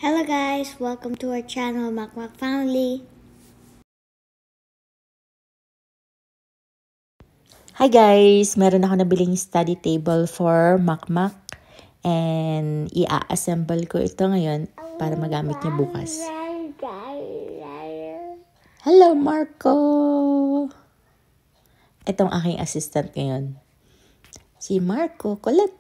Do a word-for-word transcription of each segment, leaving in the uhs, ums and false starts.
Hello guys, welcome to our channel, Makmak Family. Hi guys! Meron ako nabiling study table for Makmak and i-assemble ko ito ngayon para magamit niya bukas. Hello Marco! Itong aking assistant ngayon. Si Marco Kulit.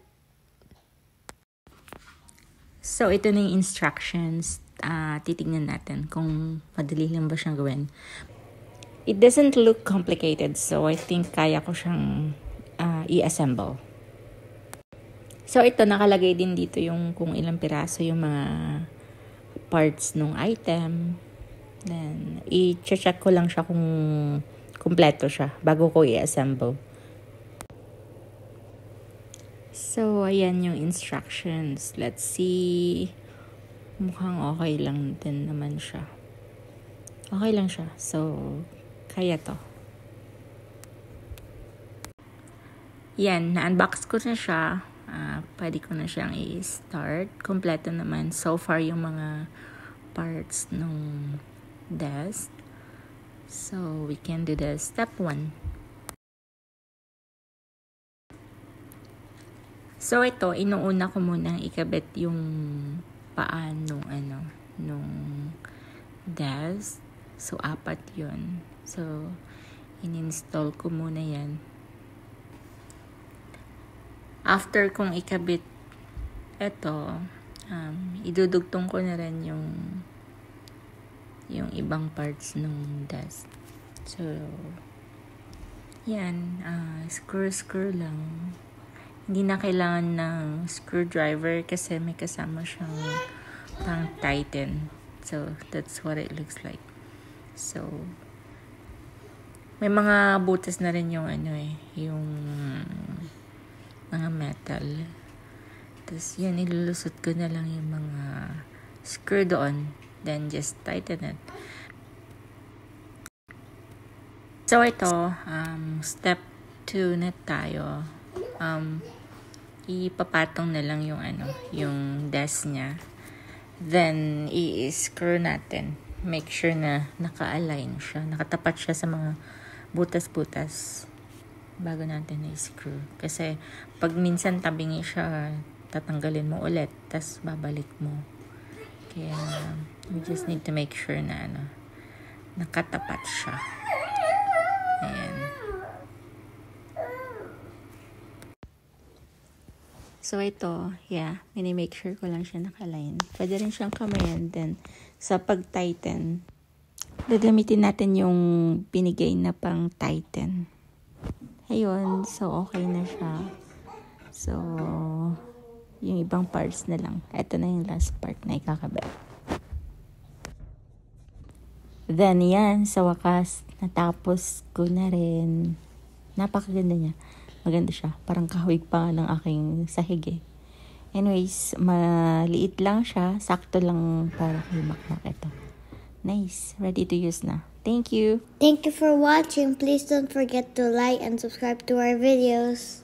So ito na yung instructions. Uh, titignan natin kung madali lang ba siyang gawin. It doesn't look complicated, so I think kaya ko siyang uh, i-assemble. So ito, nakalagay din dito yung kung ilang piraso yung mga parts ng item. Then, i-check ko lang siya kung kumpleto siya bago ko i-assemble. So, ayan yung instructions. Let's see. Mukhang okay lang din naman siya. Okay lang siya. So, kaya to. Yan, na-unbox ko na siya. Uh, pwede ko na siyang i-start. Kompleto naman. So far, yung mga parts ng desk. So, we can do the step one. So, ito, inuuna ko munang ikabit yung paan nung ano, nung desk. So, apat yun. So, in-install ko muna yan. After kong ikabit ito, um, idudugtong ko na rin yung yung ibang parts ng desk. So, yan. Uh, screw-screw lang. Hindi na kailangan ng screwdriver kasi may kasama siyang pang tighten. So, that's what it looks like. So, may mga butas na rin yung ano eh, yung mga metal. Tapos yan, ilulusot ko na lang yung mga screw doon. Then, just tighten it. So, ito, um, step two na tayo. Um, ipapatong na lang yung ano, yung desk niya. Then, i-screw natin. Make sure na naka-align siya. Nakatapat siya sa mga butas-butas bago natin i-screw. Kasi, pag minsan tabingi siya, tatanggalin mo ulit, tas babalik mo. Kaya, we just need to make sure na ano, nakatapat siya. Ayan. So, ito, yeah, mini-make sure ko lang siya naka-align. Pwede rin siyang kamayan. Then, sa pag-tighten, gagamitin natin yung binigay na pang tighten. Ayun, so okay na siya. So, yung ibang parts na lang. Ito na yung last part na ikakabit. Then, yan, sa wakas, natapos ko na rin. Napakaganda niya. Maganda siya. Parang kahawig pa ng aking sahig eh. Anyways, maliit lang siya. Sakto lang para kay Makmak ito. Nice. Ready to use na. Thank you. Thank you for watching. Please don't forget to like and subscribe to our videos.